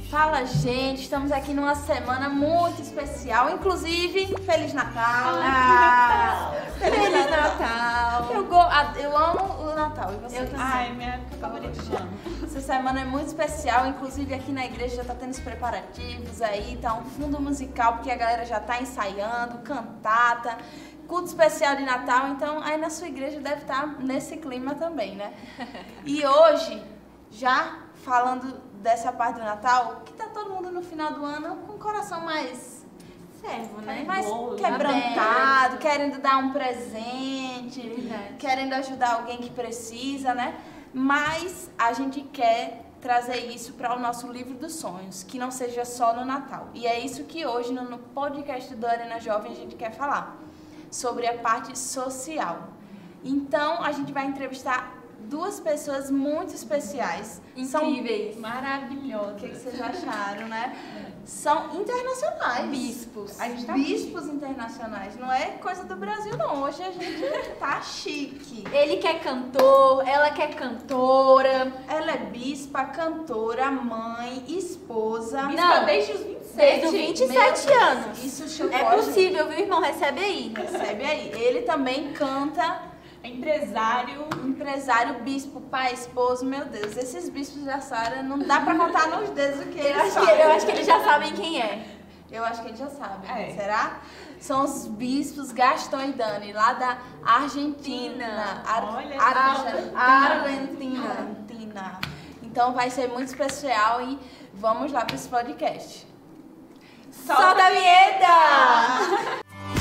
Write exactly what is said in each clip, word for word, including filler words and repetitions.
Fala, gente, estamos aqui numa semana muito especial, inclusive, Feliz Natal! Ah, Feliz, Feliz Natal! Natal. Eu, go, eu amo o Natal, e você eu também? Ai, minha época favorita. Essa semana é muito especial, inclusive aqui na igreja já tá tendo os preparativos aí, tá um fundo musical, porque a galera já tá ensaiando, cantata, culto especial de Natal, então aí na sua igreja deve estar nesse clima também, né? E hoje, já falando dessa parte do Natal, que tá todo mundo no final do ano com o coração mais servo, né? Mais quebrantado, aberto, querendo dar um presente, verdade, querendo ajudar alguém que precisa, né? Mas a gente quer trazer isso para o nosso livro dos sonhos, que não seja só no Natal. E é isso que hoje no podcast do Arena Jovem a gente quer falar, sobre a parte social. Então a gente vai entrevistar duas pessoas muito especiais. Incríveis. São maravilhosas. O que, que vocês acharam, né? São internacionais. Bispos. A gente tá bispos bispos internacionais. Não é coisa do Brasil, não. Hoje a gente tá chique. Ele que é cantor, ela que é cantora. Ela é bispa, cantora, mãe, esposa. Bispa desde os vinte e sete. Desde os vinte e sete anos. Isso chocou. É possível, viu, irmão? Recebe aí. Recebe aí. Ele também canta. Empresário. Empresário, bispo, pai, esposo, meu Deus. Esses bispos da Sara não dá pra contar nos dedos o que eles eu acho sabem. Que, eu acho que eles já sabem quem é. Eu acho que eles já sabem. É. Será? São os bispos Gastão e Dani, lá da Argentina. Ar Olha, Argentina. Argentina. Argentina. Então vai ser muito especial e vamos lá para esse podcast. Solta, Solta a vinheta!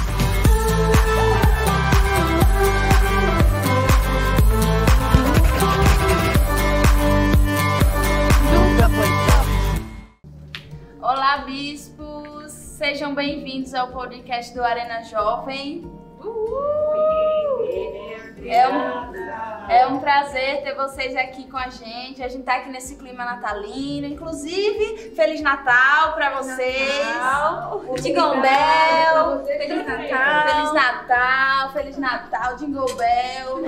Olá, bispos! Sejam bem-vindos ao podcast do Arena Jovem. É um, é um prazer ter vocês aqui com a gente. A gente tá aqui nesse clima natalino. Inclusive, Feliz Natal pra vocês! Jingle Bell! Feliz Natal! Feliz Natal! Feliz Natal! Jingle Bell!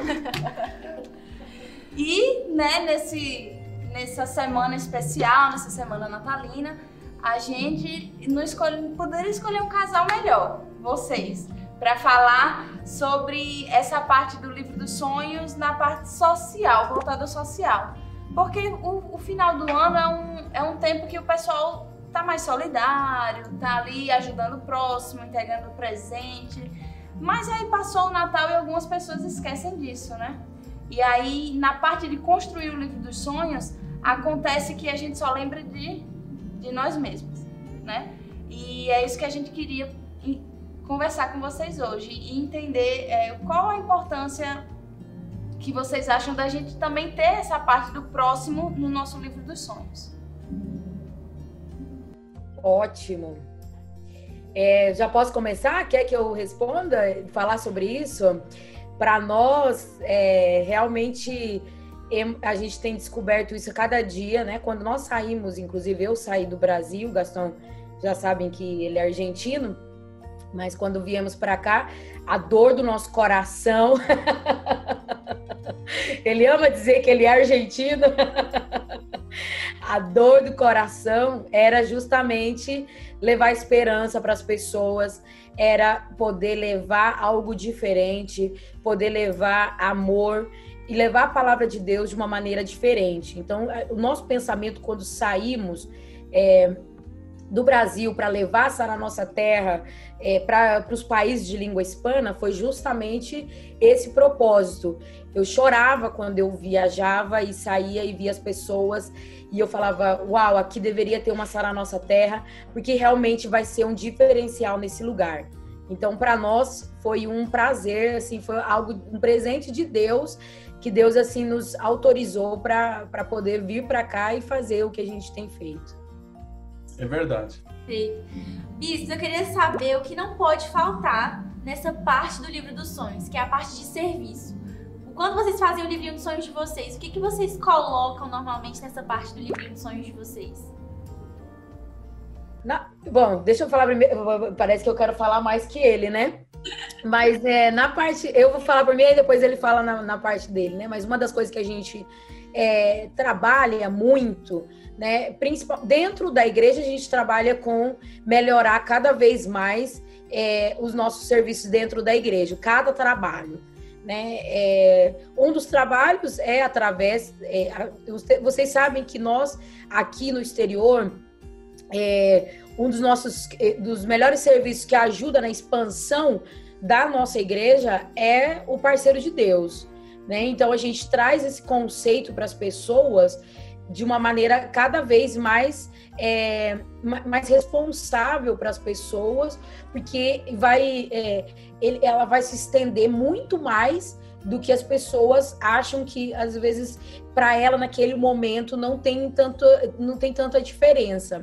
E, né, nesse, nessa semana especial, nessa semana natalina, a gente não escolhe, poderia escolher um casal melhor, vocês, para falar sobre essa parte do livro dos sonhos na parte social, voltada ao social. Porque o, o final do ano é um, é um tempo que o pessoal tá mais solidário, tá ali ajudando o próximo, entregando presente. Mas aí passou o Natal e algumas pessoas esquecem disso, né? E aí, na parte de construir o livro dos sonhos, acontece que a gente só lembra de de nós mesmos, né? E é isso que a gente queria conversar com vocês hoje e entender é, qual a importância que vocês acham da gente também ter essa parte do próximo no nosso livro dos sonhos. Ótimo. É, já posso começar? Quer que eu responda? Falar sobre isso? Para nós, é, realmente... a gente tem descoberto isso a cada dia, né? Quando nós saímos, inclusive eu saí do Brasil, o Gastão já sabem que ele é argentino, mas quando viemos para cá, a dor do nosso coração, ele ama dizer que ele é argentino, a dor do coração era justamente levar esperança para as pessoas, era poder levar algo diferente, poder levar amor, e levar a palavra de Deus de uma maneira diferente. Então, o nosso pensamento, quando saímos é, do Brasil para levar a nossa terra é, para os países de língua hispana, foi justamente esse propósito. Eu chorava quando eu viajava e saía e via as pessoas, e eu falava, uau, aqui deveria ter uma Sara Nossa Terra, porque realmente vai ser um diferencial nesse lugar. Então, para nós, foi um prazer, assim, foi algo, um presente de Deus, que Deus, assim, nos autorizou para poder vir para cá e fazer o que a gente tem feito. É verdade. Bispo, eu queria saber o que não pode faltar nessa parte do livro dos sonhos, que é a parte de serviço. Quando vocês fazem o livrinho dos sonhos de vocês, o que, que vocês colocam normalmente nessa parte do livrinho dos sonhos de vocês? Na, bom, deixa eu falar primeiro, parece que eu quero falar mais que ele, né? Mas é, na parte, eu vou falar primeiro e depois ele fala na, na parte dele, né? Mas uma das coisas que a gente é, trabalha muito, né? Principal, dentro da igreja, a gente trabalha com melhorar cada vez mais é, os nossos serviços dentro da igreja, cada trabalho. Né? É, um dos trabalhos é através... É, vocês sabem que nós, aqui no exterior, é, um dos nossos dos melhores serviços que ajuda na expansão da nossa igreja é o parceiro de Deus. Né? Então, a gente traz esse conceito para as pessoas de uma maneira cada vez mais, é, mais responsável para as pessoas, porque vai, é, ele, ela vai se estender muito mais do que as pessoas acham que, às vezes, para ela, naquele momento, não tem, tanto, não tem tanta diferença.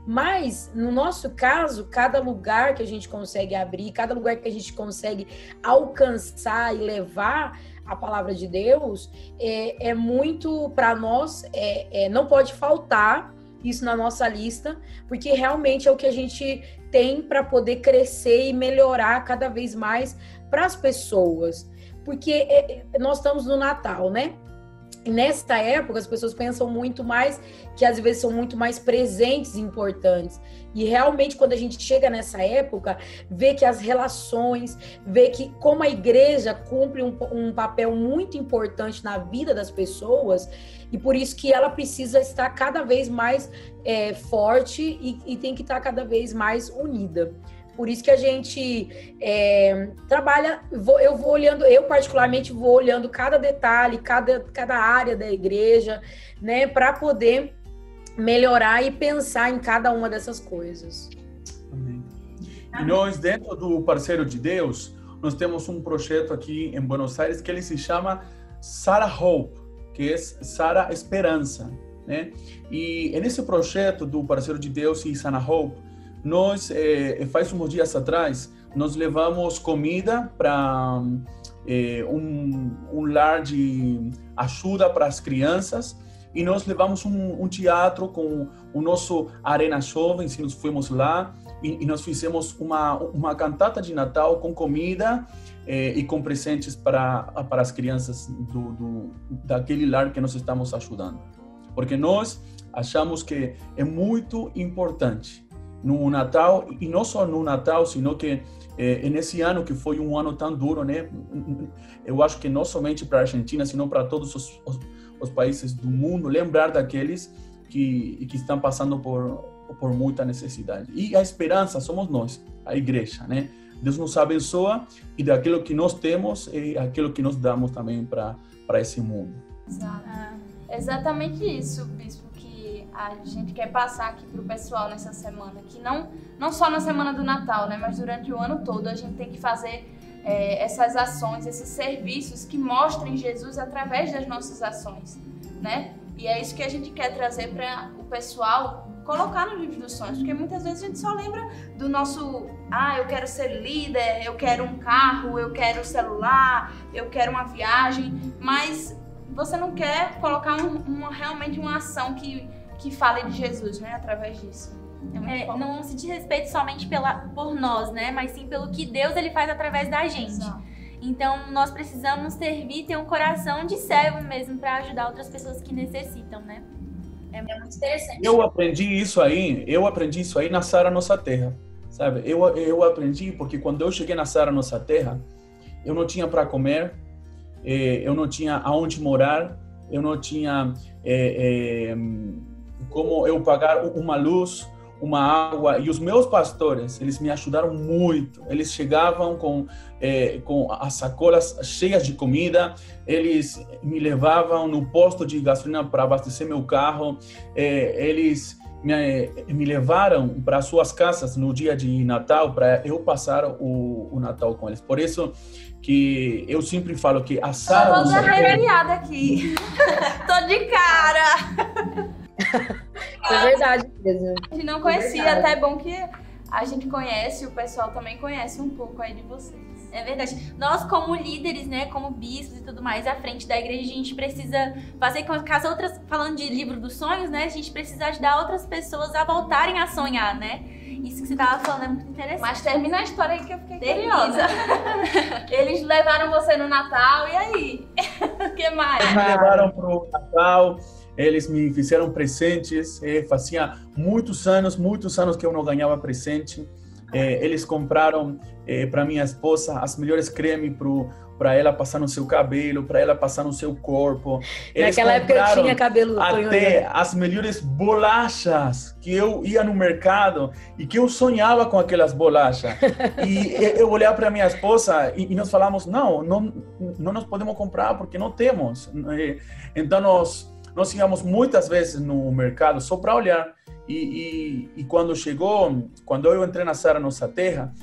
Mas, no nosso caso, cada lugar que a gente consegue abrir, cada lugar que a gente consegue alcançar e levar a palavra de Deus, é, é muito, para nós, é, é, não pode faltar isso na nossa lista, porque realmente é o que a gente tem para poder crescer e melhorar cada vez mais para as pessoas. Porque é, nós estamos no Natal, né? E nesta época, as pessoas pensam muito mais, que às vezes são muito mais presentes e importantes. E realmente, quando a gente chega nessa época, vê que as relações, vê que como a igreja cumpre um, um papel muito importante na vida das pessoas, e por isso que ela precisa estar cada vez mais é, forte e, e tem que estar cada vez mais unida. Por isso que a gente é, trabalha, vou, eu vou olhando, eu particularmente vou olhando cada detalhe, cada, cada área da igreja, né, para poder melhorar e pensar em cada uma dessas coisas. Amém. E nós, dentro do Parceiro de Deus, nós temos um projeto aqui em Buenos Aires que ele se chama Sara Hope, que é Sara Esperança, né? E nesse projeto do Parceiro de Deus e Sara Hope, nós, eh, faz uns dias atrás, nós levamos comida para eh, um, um lar de ajuda para as crianças e nós levamos um, um teatro com o nosso Arena Jovens, e nós fomos lá e, e nós fizemos uma, uma cantata de Natal com comida eh, e com presentes para, para as crianças do, do, daquele lar que nós estamos ajudando. Porque nós achamos que é muito importante no Natal, e não só no Natal, sino que eh, nesse ano que foi um ano tão duro, né? Eu acho que não somente para a Argentina, sino para todos os, os, os países do mundo, lembrar daqueles que, que estão passando por, por muita necessidade. E a esperança somos nós, a igreja, né? Deus nos abençoa e daquilo que nós temos é aquilo que nós damos também para para esse mundo. Exato. Exatamente isso, Bispo, a gente quer passar aqui pro pessoal nessa semana, que não, não só na semana do Natal, né, mas durante o ano todo a gente tem que fazer é, essas ações, esses serviços que mostrem Jesus através das nossas ações, né? E é isso que a gente quer trazer para o pessoal colocar no livro dos sonhos, porque muitas vezes a gente só lembra do nosso, ah, eu quero ser líder, eu quero um carro, eu quero celular, eu quero uma viagem, mas você não quer colocar um, uma, realmente uma ação que que fale de Jesus, né, através disso. É é, não se diz respeito somente pela, por nós, né, mas sim pelo que Deus ele faz através da gente. Exato. Então, nós precisamos servir, ter um coração de servo mesmo para ajudar outras pessoas que necessitam, né? É muito interessante. Eu aprendi isso aí, eu aprendi isso aí na Sara Nossa Terra, sabe? Eu, eu aprendi porque quando eu cheguei na Sara Nossa Terra, eu não tinha para comer, eh, eu não tinha aonde morar, eu não tinha... Eh, eh, como eu pagar uma luz, uma água, e os meus pastores, eles me ajudaram muito. Eles chegavam com, eh, com as sacolas cheias de comida, eles me levavam no posto de gasolina para abastecer meu carro, eh, eles me, me levaram para suas casas no dia de Natal para eu passar o, o Natal com eles. Por isso que eu sempre falo que a Sara... Eu tô arrepiada aqui. Tô de cara. É verdade mesmo. A gente não conhecia, é até é bom que a gente conhece, o pessoal também conhece um pouco aí de vocês. É verdade. Nós, como líderes, né, como bispos e tudo mais, à frente da igreja, a gente precisa fazer com que as outras, falando de livro dos sonhos, né, a gente precisa ajudar outras pessoas a voltarem a sonhar, né? Isso que você tava falando é muito interessante. Mas termina a história aí que eu fiquei Termina. curiosa. Eles levaram você no Natal, e aí? O que, que mais? Eles me levaram para o Natal, eles me fizeram presentes. Eh, fazia muitos anos, muitos anos que eu não ganhava presente. Eh, eles compraram eh, para minha esposa as melhores cremes para ela passar no seu cabelo, para ela passar no seu corpo. Eles Naquela época eu tinha cabelo até as melhores bolachas que eu ia no mercado e que eu sonhava com aquelas bolachas. E eu olhava para minha esposa e, e nós falamos, não, não, não nós podemos comprar porque não temos. Então nós nós íamos muitas vezes no mercado só para olhar. E, e, e quando chegou, quando eu entrei na Sara Nossa Terra,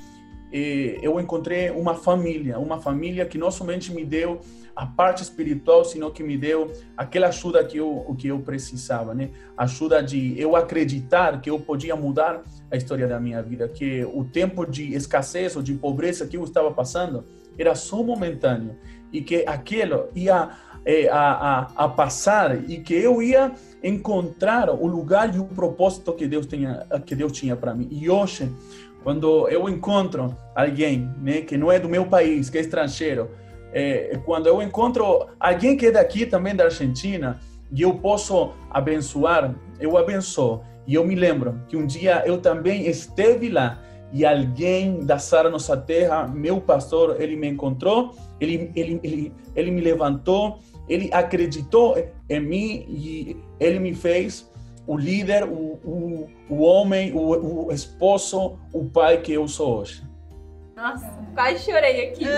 eh, eu encontrei uma família, uma família que não somente me deu a parte espiritual, sino que me deu aquela ajuda que eu, que eu precisava, né? Ajuda de eu acreditar que eu podia mudar a história da minha vida, que o tempo de escassez ou de pobreza que eu estava passando era só momentâneo e que aquilo ia eh, a, a, a passar e que eu ia encontrar o lugar e o propósito que Deus tinha, que Deus tinha para mim. E hoje, quando eu encontro alguém, né, que não é do meu país, que é estrangeiro, é, quando eu encontro alguém que é daqui também da Argentina e eu posso abençoar, eu abençoo. E eu me lembro que um dia eu também esteve lá e alguém da Sara Nossa Terra, meu pastor, ele me encontrou, ele, ele, ele, ele me levantou, ele acreditou em mim e ele me fez o líder, o, o, o homem, o, o esposo, o pai que eu sou hoje. Nossa, quase chorei aqui.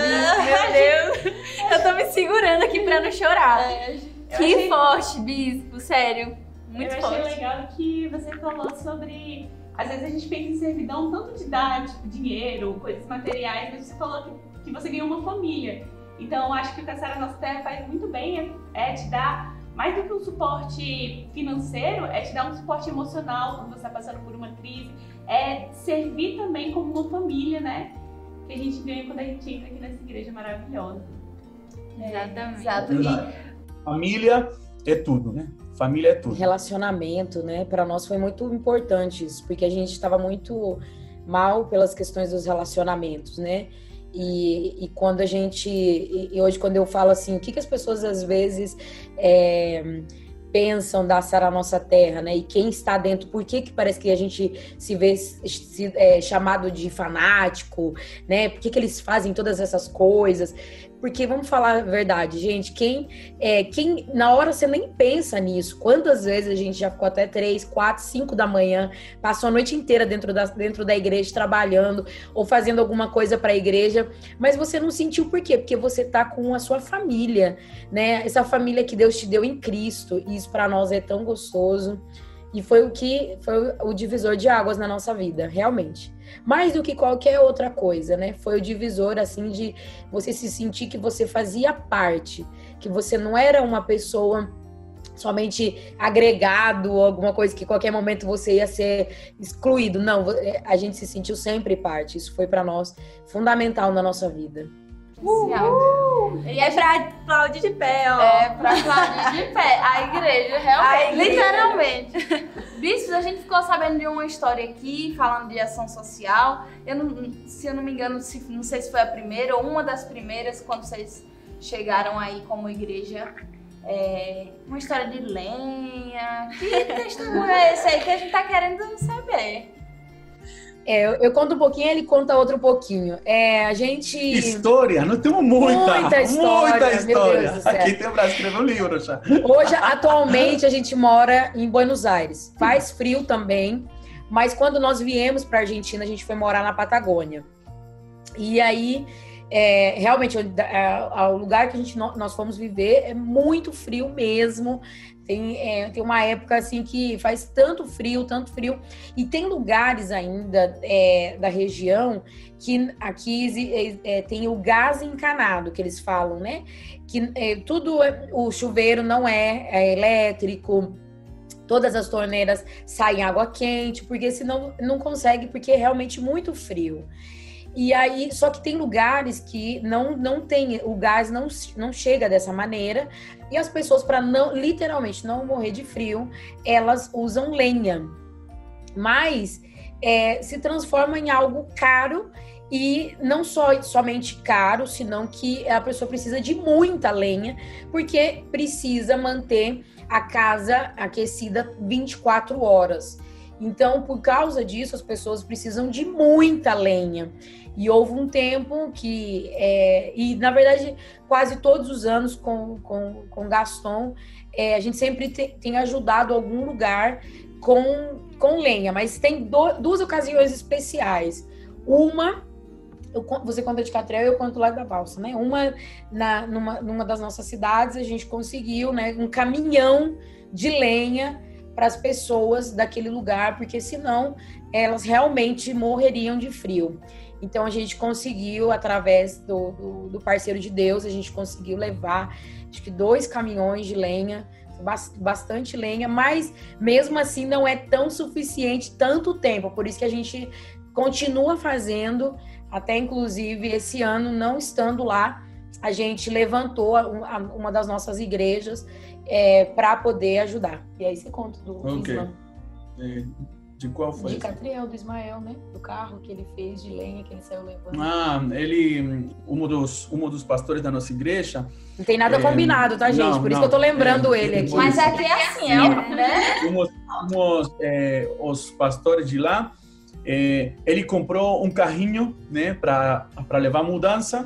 Meu Deus. Eu tô me segurando aqui pra não chorar. É, que achei... forte, bispo, sério. Muito eu forte. Eu achei legal que você falou sobre... Às vezes a gente pensa em servidão tanto de dar, tipo, dinheiro, coisas materiais, mas você falou que, que você ganhou uma família. Então, eu acho que o que a Sara Nossa Terra faz muito bem é, é te dar, mais do que um suporte financeiro, é te dar um suporte emocional quando você está passando por uma crise, é servir também como uma família, né? Que a gente ganha quando a gente entra aqui nessa igreja maravilhosa. Exatamente. Exato. E família é tudo, né? Família é tudo. Relacionamento, né? Para nós foi muito importante isso, porque a gente estava muito mal pelas questões dos relacionamentos, né? E, e quando a gente... E hoje, quando eu falo assim, o que, que as pessoas às vezes é, pensam da Sara Nossa Terra, né? E quem está dentro, por que que parece que a gente se vê se, é, chamado de fanático, né? Por que que eles fazem todas essas coisas? Porque, vamos falar a verdade, gente, quem, é, quem na hora você nem pensa nisso. Quantas vezes a gente já ficou até três, quatro, cinco da manhã, passou a noite inteira dentro da, dentro da igreja trabalhando ou fazendo alguma coisa para a igreja, mas você não sentiu por quê? Porque você tá com a sua família, né? Essa família que Deus te deu em Cristo, e isso para nós é tão gostoso. E foi o que foi o divisor de águas na nossa vida, realmente. Mais do que qualquer outra coisa, né? Foi o divisor, assim, de você se sentir que você fazia parte, que você não era uma pessoa somente agregado, alguma coisa que a qualquer momento você ia ser excluído. Não, a gente se sentiu sempre parte. Isso foi para nós fundamental na nossa vida. Uhul. E é pra aplaudir de pé, ó. É pra aplaudir de pé. A igreja, realmente, a igreja. Literalmente. Bispos, a gente ficou sabendo de uma história aqui, falando de ação social. Eu não, se eu não me engano, se, não sei se foi a primeira ou uma das primeiras, quando vocês chegaram aí como igreja. É, uma história de lenha. Que testemunho é esse aí que a gente tá querendo saber? É, eu, eu conto um pouquinho, ele conta outro pouquinho. É, a gente... História, nós temos muita, muita história. Muita história. Meu Deus do céu. Aqui tem para escrever um livro já. Hoje, atualmente, a gente mora em Buenos Aires. Faz frio também, mas quando nós viemos para a Argentina, a gente foi morar na Patagônia. E aí, é, realmente, o lugar que a gente, nós fomos viver é muito frio mesmo. Tem, é, tem uma época assim que faz tanto frio, tanto frio. E tem lugares ainda é, da região que aqui é, tem o gás encanado, que eles falam, né? Que é, tudo, o chuveiro não é, é elétrico, todas as torneiras saem água quente, porque senão não consegue, porque é realmente muito frio. E aí, só que tem lugares que não, não tem, o gás não, não chega dessa maneira, e as pessoas, para não, literalmente não morrer de frio, elas usam lenha. Mas é, se transforma em algo caro E não só somente caro, senão que a pessoa precisa de muita lenha, porque precisa manter a casa aquecida vinte e quatro horas. Então, por causa disso, as pessoas precisam de muita lenha. E houve um tempo que, é, e na verdade, quase todos os anos com, com, com Gaston, é, a gente sempre te, tem ajudado algum lugar com, com lenha, mas tem do, duas ocasiões especiais. Uma, eu, você conta de Catrel e eu conto lá da Balsa, né? Uma, na, numa, numa das nossas cidades, a gente conseguiu, né, um caminhão de lenha para as pessoas daquele lugar, porque senão elas realmente morreriam de frio. Então a gente conseguiu, através do, do, do parceiro de Deus, a gente conseguiu levar, acho que dois caminhões de lenha, bastante lenha, mas mesmo assim não é tão suficiente tanto tempo, por isso que a gente continua fazendo, até inclusive esse ano, não estando lá, a gente levantou uma das nossas igrejas é, para poder ajudar. E aí você conta do okay. Islã. De qual foi? De Catriel, do Ismael, né? Do carro que ele fez de lenha, que ele saiu levando. Ah, ele, um dos, um dos pastores da nossa igreja... Não tem nada é, combinado, tá, gente? Não, Por não, isso que eu tô lembrando é, ele aqui. Mas aqui é assim, é, né? Uns, uns, é, os pastores de lá, é, ele comprou um carrinho, né, para para levar mudança,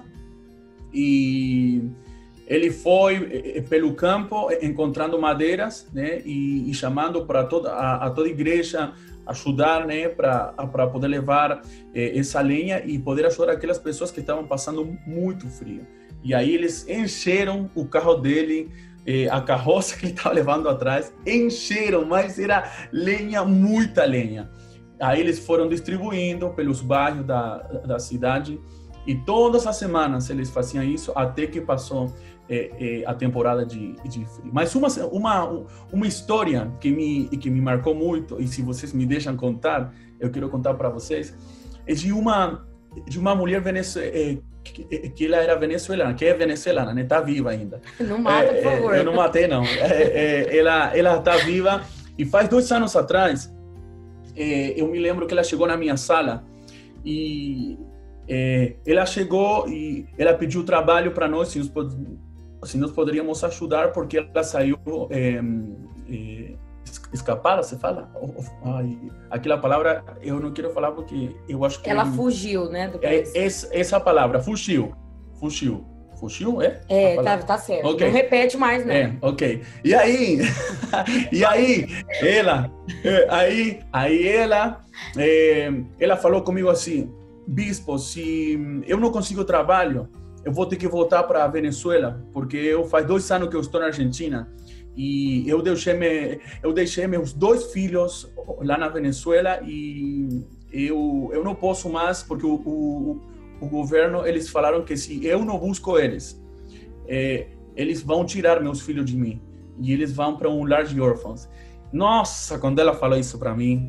e ele foi pelo campo encontrando madeiras, né, e, e chamando para toda a, a toda a igreja ajudar, né, para para poder levar eh, essa lenha e poder ajudar aquelas pessoas que estavam passando muito frio. E aí eles encheram o carro dele, eh, a carroça que ele estava levando atrás, encheram, mas era lenha, muita lenha. Aí eles foram distribuindo pelos bairros da, da cidade, e todas as semanas eles faziam isso até que passou é, é, a temporada de, de frio. Mas uma, uma, uma história que me, que me marcou muito, e se vocês me deixam contar, eu quero contar para vocês, é de uma, de uma mulher venezuelana, é, que, que ela era venezuelana, que é venezuelana, né? Está viva ainda. Não mata, é, por favor. Eu não matei, não. É, é, ela ela está viva, e faz dois anos atrás, é, eu me lembro que ela chegou na minha sala, e... É, ela chegou e ela pediu trabalho para nós, se nós, pod se nós poderíamos ajudar, porque ela saiu é, é, escapada, se fala? Ai, aquela palavra eu não quero falar porque eu acho que... Ela é, fugiu, né? Do é, essa, essa palavra, fugiu, fugiu. Fugiu, é? É, tá, tá certo. Okay. Não repete mais, né? É, ok. E aí, e aí, ela, aí, aí ela, é, ela falou comigo assim: bispo, se eu não consigo trabalho, eu vou ter que voltar para a Venezuela, porque eu faz dois anos que eu estou na Argentina e eu deixei, me, eu deixei meus dois filhos lá na Venezuela e eu, eu não posso mais, porque o, o, o governo, eles falaram que se eu não busco eles, é, eles vão tirar meus filhos de mim e eles vão para um lar de órfãos. Nossa, quando ela falou isso para mim,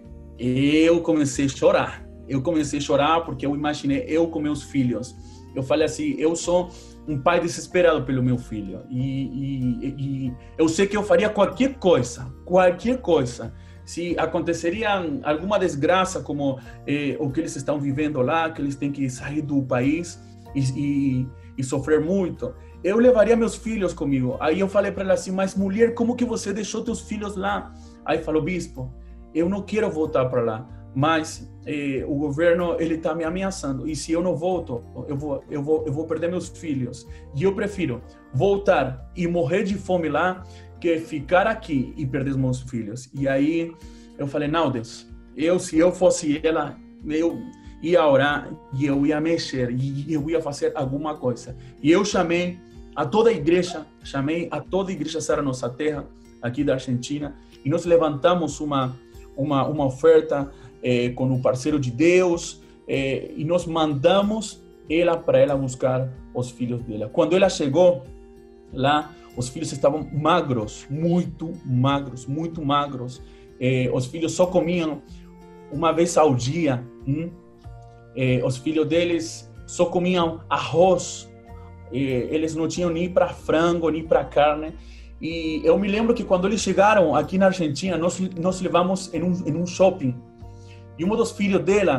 eu comecei a chorar. Eu comecei a chorar porque eu imaginei eu com meus filhos. Eu falei assim, eu sou um pai desesperado pelo meu filho. E, e, e eu sei que eu faria qualquer coisa, qualquer coisa. Se aconteceria alguma desgraça como eh, o que eles estão vivendo lá, que eles têm que sair do país e, e, e sofrer muito, eu levaria meus filhos comigo. Aí eu falei para ela assim, mas mulher, como que você deixou teus filhos lá? Aí falou, bispo, eu não quero voltar para lá. Mas eh, o governo ele está me ameaçando e se eu não volto eu vou eu vou eu vou perder meus filhos e eu prefiro voltar e morrer de fome lá que ficar aqui e perder meus filhos. E aí eu falei, não, Deus, eu se eu fosse ela eu ia orar e eu ia mexer e eu ia fazer alguma coisa. E eu chamei a toda a igreja, chamei a toda a igreja Sara Nossa Terra aqui da Argentina e nós levantamos uma uma uma oferta É, com o parceiro de Deus, é, e nós mandamos ela para ela buscar os filhos dela. Quando ela chegou lá, os filhos estavam magros, muito magros, muito magros. É, os filhos só comiam uma vez ao dia. Hum? É, os filhos deles só comiam arroz. É, eles não tinham nem para frango, nem para carne. E eu me lembro que quando eles chegaram aqui na Argentina, nós, nós levamos em um, em um shopping. E um dos filhos dela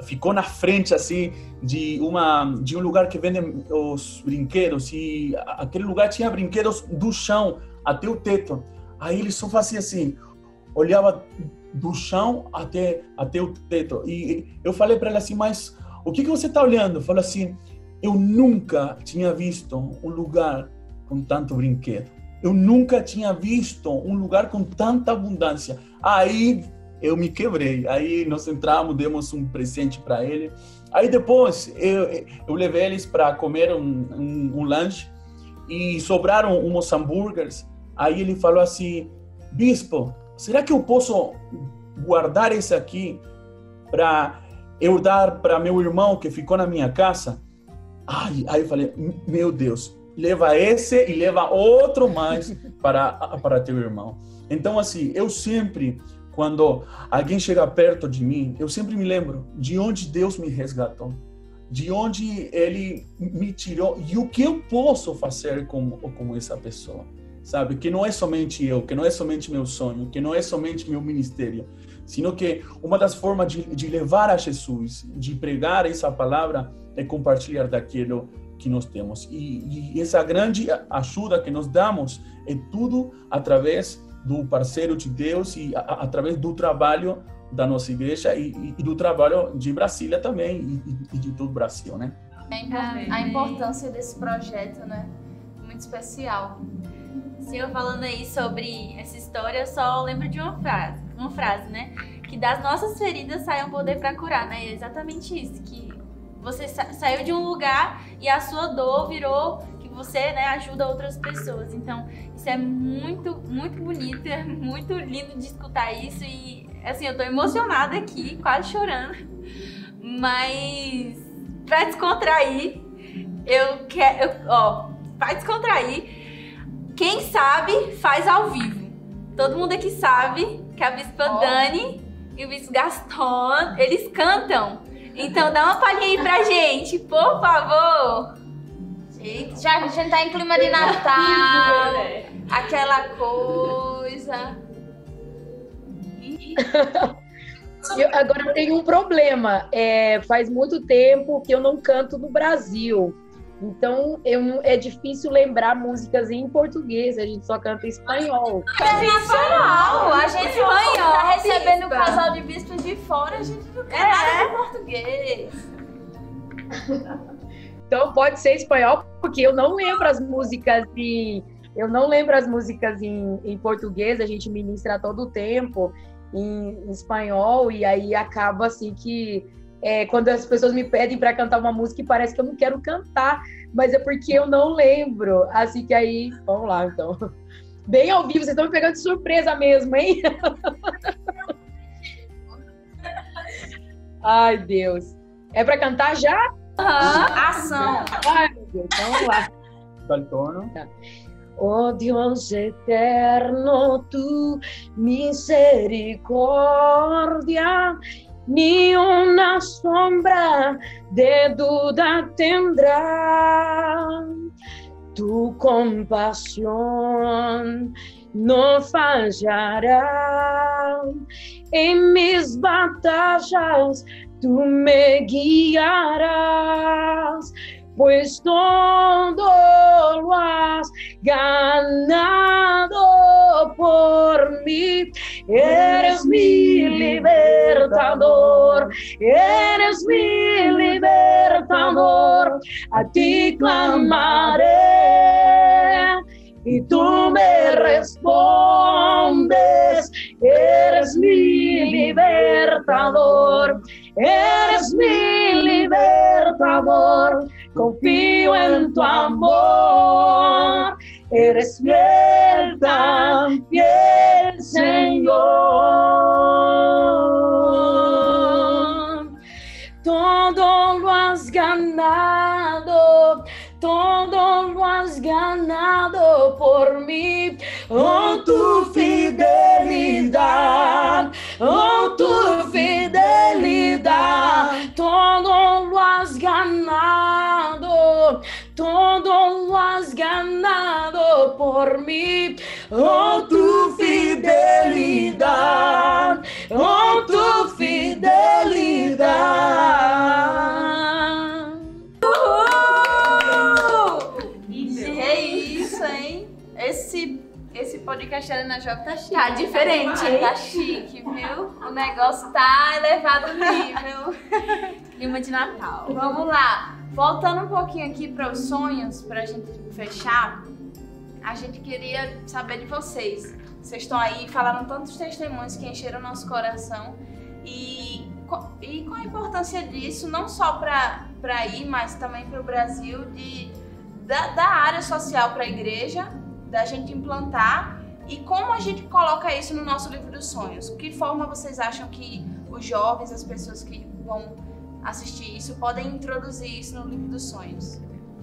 ficou na frente assim de uma de um lugar que vende os brinquedos e aquele lugar tinha brinquedos do chão até o teto. Aí ele só fazia assim, olhava do chão até até o teto. E eu falei para ele assim, mas o que que você está olhando? Falou assim, eu nunca tinha visto um lugar com tanto brinquedo. Eu nunca tinha visto um lugar com tanta abundância. Aí eu me quebrei. Aí nós entramos, demos um presente para ele. Aí depois eu, eu levei eles para comer um, um, um lanche e sobraram uns hambúrgueres. Aí ele falou assim, bispo, será que eu posso guardar esse aqui para eu dar para meu irmão que ficou na minha casa? Ai, aí eu falei, meu Deus, leva esse e leva outro mais para, para teu irmão. Então, assim, eu sempre, quando alguém chega perto de mim, eu sempre me lembro de onde Deus me resgatou, de onde Ele me tirou e o que eu posso fazer com, com essa pessoa, sabe? Que não é somente eu, que não é somente meu sonho, que não é somente meu ministério, sino que uma das formas de, de levar a Jesus, de pregar essa palavra, é compartilhar daquilo que nós temos. E, e essa grande ajuda que nós damos é tudo através do parceiro de Deus e a, através do trabalho da nossa igreja e, e, e do trabalho de Brasília também e, e de todo o Brasil, né? A, a importância desse projeto, né? Muito especial. O senhor falando aí sobre essa história, eu só lembro de uma frase, uma frase, né? Que das nossas feridas sai um poder para curar, né? É exatamente isso, que você sa- saiu de um lugar e a sua dor virou que você, né, ajuda outras pessoas. Então, isso é muito, muito bonito, é muito lindo de escutar isso e, assim, eu tô emocionada aqui, quase chorando. Mas, pra descontrair, eu quero, ó, pra descontrair, quem sabe faz ao vivo. Todo mundo aqui sabe que a Bispa oh. Dani e o Bispo Gaston, eles cantam. Então dá uma palhinha aí pra gente, por favor. Gente, já a gente tá em clima de Natal, aquela coisa. Eu, agora eu tenho um problema. É, faz muito tempo que eu não canto no Brasil. Então eu, é difícil lembrar músicas em português, a gente só canta em espanhol. Tradicional! A gente espanhol, tá recebendo o bispa. casal de bispos de fora, a gente não canta É. nada em português. Então pode ser espanhol, porque eu não lembro as músicas em, eu não lembro as músicas em, em português, a gente ministra todo o tempo em, em espanhol, e aí acaba assim que É, quando as pessoas me pedem para cantar uma música, parece que eu não quero cantar, mas é porque eu não lembro. Assim que aí, vamos lá, então. Bem ao vivo, vocês estão me pegando de surpresa mesmo, hein? Ai, Deus. É para cantar já? Uhum. Ação. Ai, meu Deus, vamos lá. Baltono. Oh Dios eterno, tu misericordia, ni una sombra de duda tendrá. Tu compasión no fallará. En mis batallas tú me guiarás, pues todo lo has ganado por mí. Eres mi libertador, eres mi libertador. A ti clamaré y tú me respondes. Eres mi libertador, eres mi libertador. Confío en tu amor, eres fiel, tan fiel, Señor. Todo lo has ganado, todo lo has ganado por mí. Oh, tu fidelidad, oh, tu fidelidad, todo lo has ganado, todo lo has ganado por mí. Oh, tu fidelidad, oh, tu fidelidad. Ana Jovem tá chique. Tá diferente, hein? Tá chique, viu? O negócio tá elevado no nível. Clima de Natal. Vamos lá. Voltando um pouquinho aqui para os sonhos, pra gente fechar, a gente queria saber de vocês. Vocês estão aí, falaram tantos testemunhos que encheram o nosso coração. E, e qual a importância disso, não só para ir, mas também para o Brasil, de, da, da área social para a igreja, da gente implantar, e como a gente coloca isso no nosso livro dos sonhos? Que forma vocês acham que os jovens, as pessoas que vão assistir isso, podem introduzir isso no livro dos sonhos?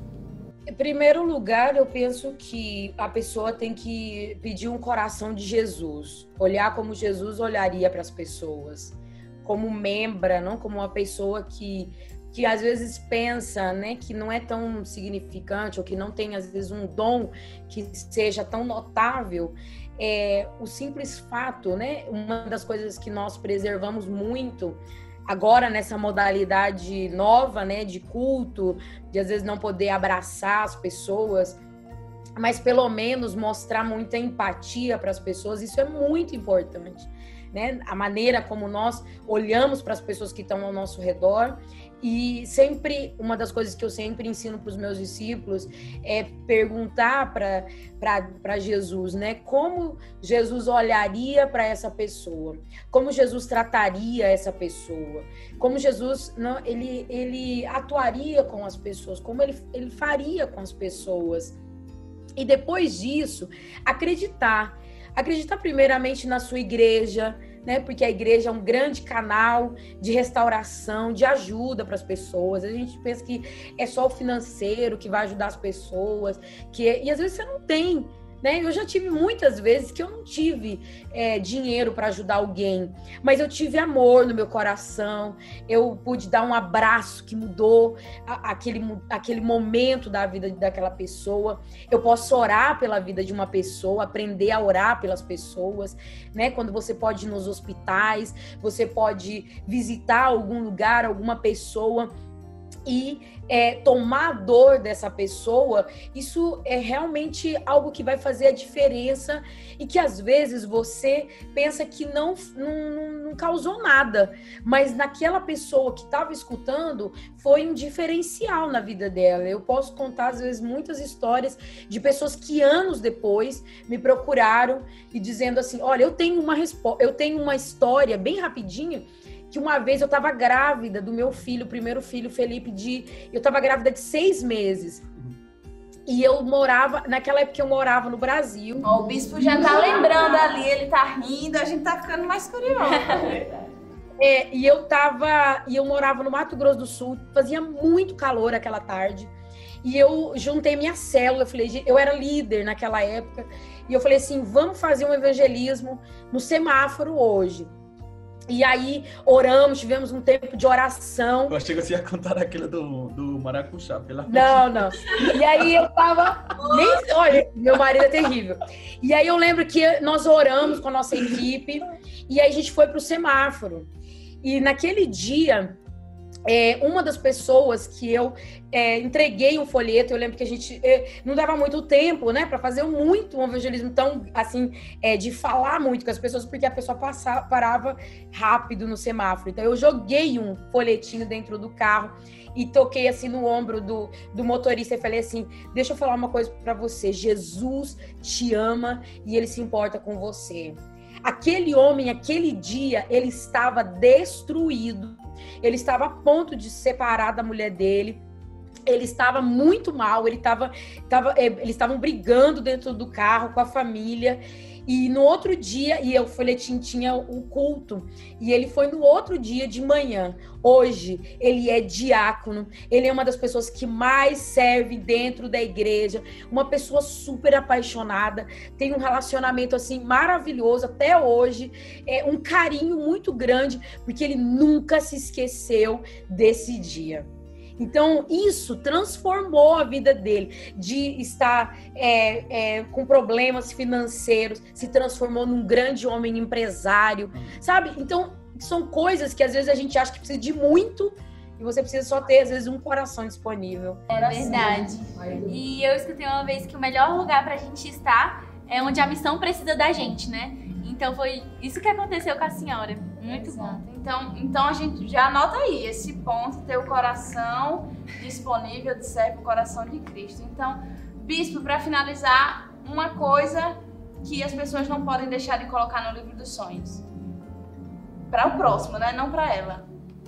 Em primeiro lugar, eu penso que a pessoa tem que pedir um coração de Jesus, olhar como Jesus olharia para as pessoas, como membra, não como uma pessoa que, que às vezes pensa, né, que não é tão significante ou que não tem, às vezes, um dom que seja tão notável. É, o simples fato, né, uma das coisas que nós preservamos muito agora nessa modalidade nova, né, de culto, de às vezes não poder abraçar as pessoas, mas pelo menos mostrar muita empatia para as pessoas, isso é muito importante, né? A maneira como nós olhamos para as pessoas que estão ao nosso redor. E sempre, uma das coisas que eu sempre ensino para os meus discípulos é perguntar para Jesus, né? Como Jesus olharia para essa pessoa? Como Jesus trataria essa pessoa? Como Jesus, não, ele, ele atuaria com as pessoas? Como ele, ele faria com as pessoas? E depois disso, acreditar. Acreditar primeiramente na sua igreja, né? Porque a igreja é um grande canal de restauração, de ajuda para as pessoas. A gente pensa que é só o financeiro que vai ajudar as pessoas, que e às vezes você não tem, né? Eu já tive muitas vezes que eu não tive é, dinheiro para ajudar alguém, mas eu tive amor no meu coração, eu pude dar um abraço que mudou a, aquele, aquele momento da vida daquela pessoa. Eu posso orar pela vida de uma pessoa, aprender a orar pelas pessoas, né? Quando você pode ir nos hospitais, você pode visitar algum lugar, alguma pessoa e é, tomar a dor dessa pessoa, isso é realmente algo que vai fazer a diferença e que às vezes você pensa que não, não, não causou nada, mas naquela pessoa que estava escutando foi um diferencial na vida dela. Eu posso contar às vezes muitas histórias de pessoas que anos depois me procuraram e dizendo assim, olha, eu tenho uma resposta, eu tenho uma história bem rapidinho, que uma vez eu estava grávida do meu filho, o primeiro filho, Felipe, de, eu estava grávida de seis meses. E eu morava, naquela época eu morava no Brasil. Ó, o bispo já tá lembrando ali, ele tá rindo, a gente tá ficando mais curioso. É, e eu tava, e eu morava no Mato Grosso do Sul, fazia muito calor aquela tarde. E eu juntei minha célula, eu falei, eu era líder naquela época, e eu falei assim, vamos fazer um evangelismo no semáforo hoje. E aí, oramos, tivemos um tempo de oração. Eu achei que você ia contar aquilo do, do maracujá, pela Não, não. E aí eu tava... Nem, olha, meu marido é terrível. E aí eu lembro que nós oramos com a nossa equipe e aí a gente foi pro semáforo. E naquele dia, é, uma das pessoas que eu é, entreguei um folheto, eu lembro que a gente é, não dava muito tempo, né, para fazer muito um evangelismo tão, assim, é, de falar muito com as pessoas, porque a pessoa passava, parava rápido no semáforo. Então eu joguei um folhetinho dentro do carro e toquei assim no ombro do, do motorista e falei assim, deixa eu falar uma coisa para você, Jesus te ama e ele se importa com você. Aquele homem, aquele dia, ele estava destruído. Ele estava a ponto de se separar da mulher dele. Ele estava muito mal. Ele estava, estava, eles estavam brigando dentro do carro com a família. E no outro dia, e o folhetim tinha o culto, e ele foi no outro dia de manhã. Hoje, ele é diácono, ele é uma das pessoas que mais serve dentro da igreja, uma pessoa super apaixonada, tem um relacionamento assim maravilhoso até hoje, é um carinho muito grande, porque ele nunca se esqueceu desse dia. Então, isso transformou a vida dele, de estar é, é, com problemas financeiros, se transformou num grande homem empresário, sabe? Então, são coisas que às vezes a gente acha que precisa de muito e você precisa só ter, às vezes, um coração disponível. É verdade. E eu escutei uma vez que o melhor lugar pra gente estar é onde a missão precisa da gente, né? Então foi isso que aconteceu com a senhora. Muito Exato. bom. Então, então a gente já anota aí esse ponto, ter o coração disponível de serve o coração de Cristo. Então, bispo, para finalizar, uma coisa que as pessoas não podem deixar de colocar no livro dos sonhos. Para o próximo, né? Não para ela.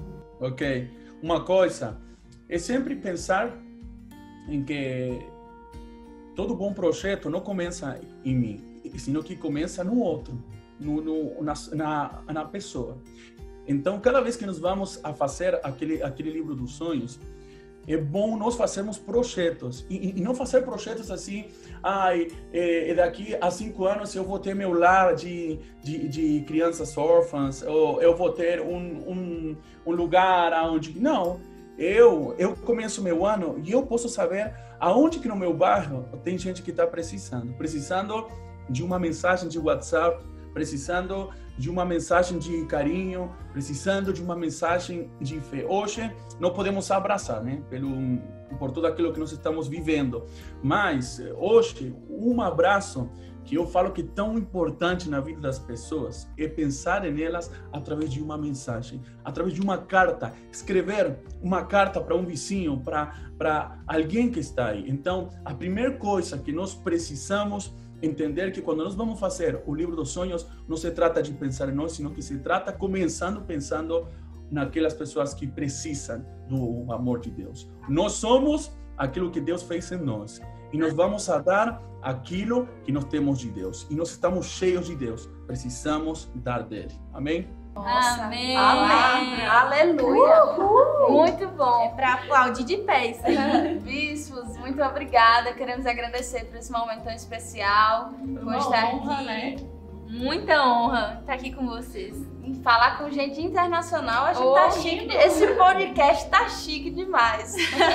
Ok. Uma coisa é sempre pensar em que todo bom projeto não começa em mim, sino que começa no outro, no, no, na, na, na pessoa. Então, cada vez que nós vamos a fazer aquele, aquele livro dos sonhos, é bom nós fazermos projetos. E, e não fazer projetos assim, ai, é, daqui a cinco anos eu vou ter meu lar de, de, de crianças órfãs, ou eu vou ter um, um, um lugar onde... Não, eu, eu começo meu ano e eu posso saber aonde que no meu bairro tem gente que está precisando. Precisando de uma mensagem de WhatsApp, precisando de uma mensagem de carinho, precisando de uma mensagem de fé. Hoje não podemos abraçar, né? Pelo, por tudo aquilo que nós estamos vivendo. Mas hoje, um abraço que eu falo que é tão importante na vida das pessoas é pensar nelas através de uma mensagem, através de uma carta. Escrever uma carta para um vizinho, para para alguém que está aí. Então, a primeira coisa que nós precisamos entender que quando nós vamos fazer o livro dos sonhos, não se trata de pensar em nós, sino que se trata começando pensando naquelas pessoas que precisam do amor de Deus. Nós somos aquilo que Deus fez em nós e nós vamos a dar aquilo que nós temos de Deus. E nós estamos cheios de Deus, precisamos dar dele. Amém? Nossa, Amém. Amém. Aleluia. Uhul. Muito bom. É para aplaudir de pé isso aí. Bispos, muito obrigada. Queremos agradecer por esse momento tão especial, por Uma estar honra, aqui. né? Muita honra estar aqui com vocês. E falar com gente internacional, a gente Oh, tá chique. Esse podcast tá chique demais.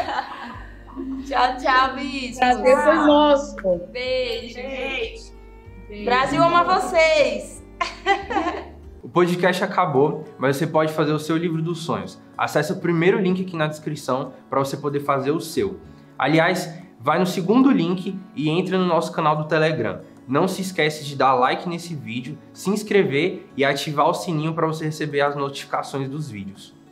Tchau, tchau, bispos. Prazer foi nosso. Beijo. Beijo. Brasil ama vocês. O podcast acabou, mas você pode fazer o seu livro dos sonhos. Acesse o primeiro link aqui na descrição para você poder fazer o seu. Aliás, vai no segundo link e entre no nosso canal do Telegram. Não se esquece de dar like nesse vídeo, se inscrever e ativar o sininho para você receber as notificações dos vídeos.